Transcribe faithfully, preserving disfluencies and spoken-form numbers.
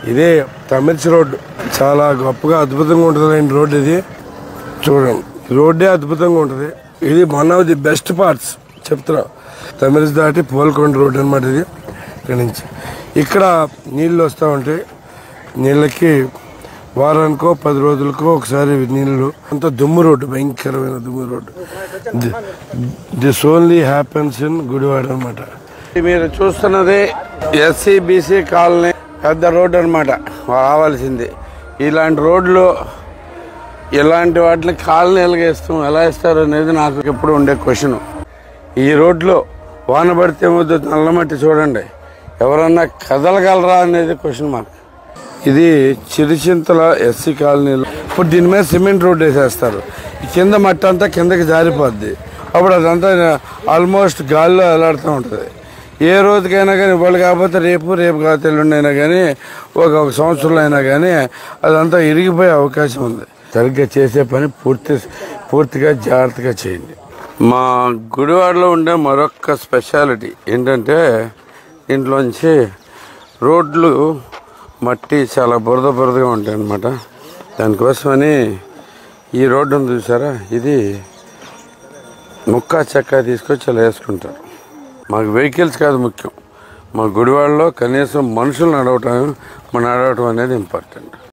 ఇదే తమిళ్ రోడ్డు చాలా గొప్పగా అద్భుతంగా ఉంటుంది రోడ్డు. ఇది చూడండి, రోడ్డే అద్భుతంగా ఉంటుంది. ఇది one of the best parts చెప్తున్నా. తమిళ దాటి పోల్కొండ రోడ్డు అనమాట ఇది. ఇక్కడ నుంచి ఇక్కడ నీళ్ళు వస్తూ ఉంటాయి. నీళ్ళకి వారానికో పది రోజులకో ఒకసారి నీళ్ళు. అంత దుమ్ము రోడ్డు, భయంకరమైన దుమ్ము road. This only happens in Gudivada అనమాట. మీరు చూస్తున్నది ఎస్సీ బీసీ కాలనీ పెద్ద రోడ్డు అనమాట రావాల్సింది. ఇలాంటి రోడ్లు ఇలాంటి వాటిని కాలనీలుగా ఇస్తాం ఎలా ఇస్తారు అనేది నాకు ఎప్పుడు ఉండే క్వశ్చన్. ఈ రోడ్లో వాన పడితే ముద్దు నల్లమట్టి చూడండి, ఎవరన్నా కదలగలరా అనేది క్వశ్చన్ మార్క్. ఇది చిరుచింతల ఎస్సీ కాలనీలో ఇప్పుడు దీని మీద సిమెంట్ రోడ్ వేసేస్తారు. ఈ కింద మట్టి అంతా కిందకి జారిపోద్ది. అప్పుడు అదంతా ఆల్మోస్ట్ గాల్లో ఎలాడుతూ ఉంటుంది. ఏ రోజుకైనా కానీ ఇవాళ కాకపోతే రేపు రేపు కాకపోతే ఎల్లుండి అయినా కానీ ఒక ఒక సంవత్సరంలో అయినా కానీ అదంతా ఇరిగిపోయే అవకాశం ఉంది. సరిగ్గా చేసే పని పూర్తి పూర్తిగా జాగ్రత్తగా చేయండి. మా గుడివాడలో ఉండే మరొక స్పెషాలిటీ ఏంటంటే దీంట్లోంచి రోడ్లు మట్టి చాలా బురద బురదగా ఉంటాయి అన్నమాట. దానికోసమని ఈ రోడ్డును చూసారా, ఇది ముక్కా చెక్క తీసుకొచ్చి అలా వేసుకుంటారు. మాకు వెహికల్స్ కాదు ముఖ్యం, మా గుడివాడలో కనీసం మనుషులు నడవటం నడవటం అనేది ఇంపార్టెంట్.